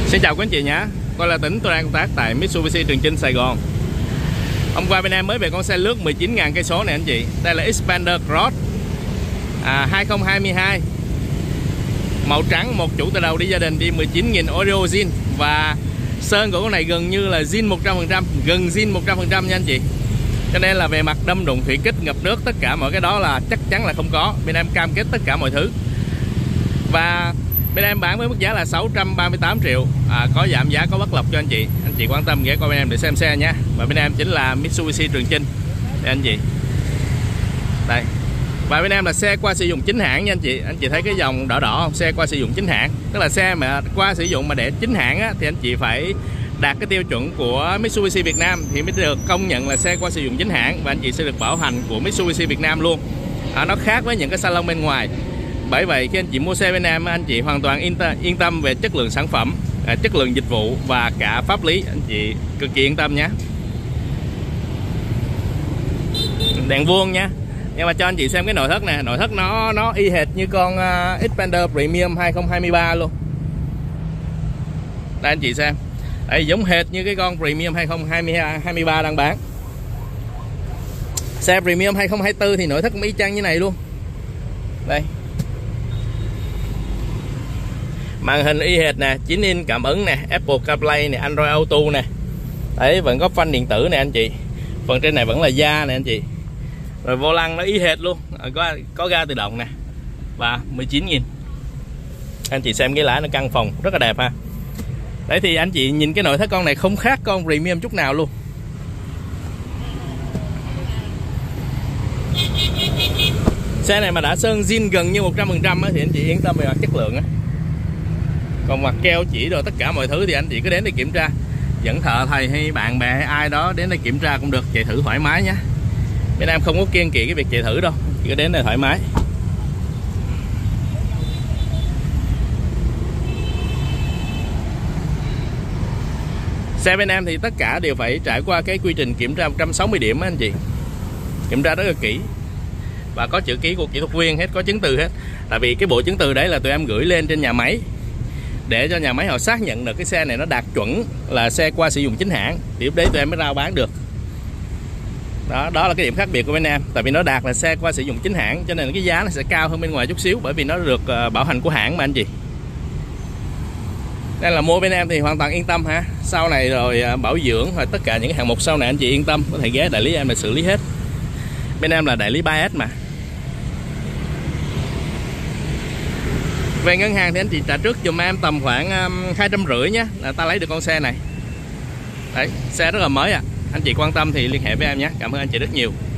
Xin chào quý anh chị nhé. Tôi là Tĩnh, tôi đang công tác tại Mitsubishi Trường Chinh, Sài Gòn. Hôm qua bên em mới về con xe lướt 19.000 cây số này anh chị. Đây là Xpander Cross 2022. Màu trắng, một chủ từ đầu đi gia đình, đi 19.000 Audio zin. Và sơn của con này gần như là zin 100%, gần zin 100% nha anh chị. Cho nên là về mặt đâm đụng, thủy kích, ngập nước, tất cả mọi cái đó là chắc chắn là không có. Bên em cam kết tất cả mọi thứ. Và bên em bán với mức giá là 638 triệu, có giảm giá, có bất lộc cho anh chị quan tâm ghé qua bên em để xem xe nhé. Và bên em chính là Mitsubishi Trường Chinh đây anh chị. Đây. Và bên em là xe qua sử dụng chính hãng nha anh chị thấy cái dòng đỏ đỏ không? Xe qua sử dụng chính hãng, tức là xe mà qua sử dụng mà để chính hãng á, thì anh chị phải đạt cái tiêu chuẩn của Mitsubishi Việt Nam thì mới được công nhận là xe qua sử dụng chính hãng, và anh chị sẽ được bảo hành của Mitsubishi Việt Nam luôn. Nó khác với những cái salon bên ngoài. Bởi vậy khi anh chị mua xe bên em, anh chị hoàn toàn yên tâm về chất lượng sản phẩm, chất lượng dịch vụ và cả pháp lý, anh chị cực kỳ yên tâm nhé. Đèn vuông nha. Nhưng mà cho anh chị xem cái nội thất nè, nội thất nó y hệt như con Xpander Premium 2023 luôn. Đây anh chị xem. Đây giống hệt như cái con Premium 2023 đang bán. Xe Premium 2024 thì nội thất cũng y chang như này luôn. Đây. Màn hình y hệt nè, 9 inch cảm ứng nè, Apple CarPlay nè, Android Auto nè. Đấy, vẫn có phanh điện tử nè anh chị. Phần trên này vẫn là da nè anh chị. Rồi vô lăng nó y hệt luôn, có ga tự động nè. Và 19.000. Anh chị xem cái lái nó căng phòng rất là đẹp ha. Đấy thì anh chị nhìn cái nội thất con này không khác con Premium chút nào luôn. Xe này mà đã sơn zin gần như 100% thì anh chị yên tâm về mặt chất lượng á. Còn mặt keo chỉ rồi tất cả mọi thứ thì anh chị cứ đến để kiểm tra, dẫn thợ thầy hay bạn bè hay ai đó đến đây kiểm tra cũng được, chạy thử thoải mái nhé. Bên em không có kiêng kỵ cái việc chạy thử đâu, chỉ có đến đây thoải mái. Xe bên em thì tất cả đều phải trải qua cái quy trình kiểm tra 160 điểm á anh chị, kiểm tra rất là kỹ và có chữ ký của kỹ thuật viên hết, có chứng từ hết. Tại vì cái bộ chứng từ đấy là tụi em gửi lên trên nhà máy để cho nhà máy họ xác nhận được cái xe này nó đạt chuẩn là xe qua sử dụng chính hãng, thì lúc đấy tụi em mới rao bán được. Đó là cái điểm khác biệt của bên em. Tại vì nó đạt là xe qua sử dụng chính hãng cho nên cái giá nó sẽ cao hơn bên ngoài chút xíu, bởi vì nó được bảo hành của hãng mà anh chị. Đây là mua bên em thì hoàn toàn yên tâm ha. Sau này rồi bảo dưỡng hoặc tất cả những cái hạng mục sau này anh chị yên tâm, có thể ghé đại lý em để xử lý hết. Bên em là đại lý 3S mà. Về ngân hàng thì anh chị trả trước giùm em tầm khoảng 250 nhé, là ta lấy được con xe này. Đấy, xe rất là mới à. Anh chị quan tâm thì liên hệ với em nhé. Cảm ơn anh chị rất nhiều.